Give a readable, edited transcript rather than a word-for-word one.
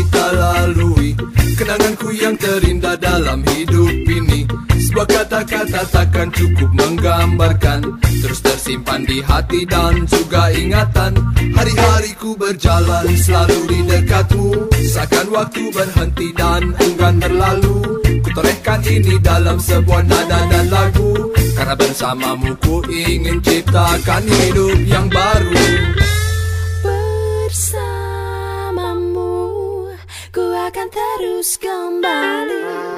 kita lalui, kenanganku yang terindah dalam hidup ini. Sebuah kata-kata takkan cukup menggambarkan, terus tersimpan di hati dan juga ingatan. Hari-hariku berjalan selalu di dekatmu, seakan waktu berhenti dan enggan berlalu. Kutorehkan ini dalam sebuah nada dan lagu, karena bersamamu ku ingin ciptakan hidup yang baru. Bersamamu ku akan terus kembali.